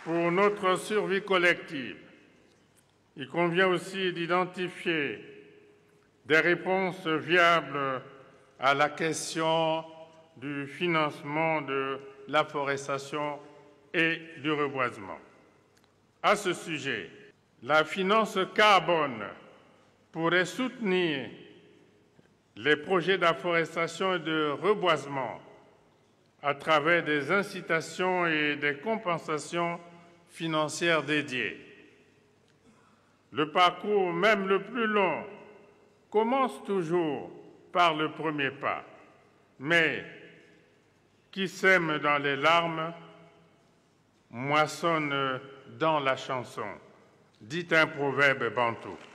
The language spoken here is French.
Pour notre survie collective, il convient aussi d'identifier des réponses viables à la question du financement de l'afforestation et du reboisement. À ce sujet, la finance carbone pourrait soutenir les projets d'afforestation et de reboisement à travers des incitations et des compensations financières dédiées. Le parcours, même le plus long, commence toujours par le premier pas, mais qui sème dans les larmes moissonne dans la chanson, dit un proverbe bantou.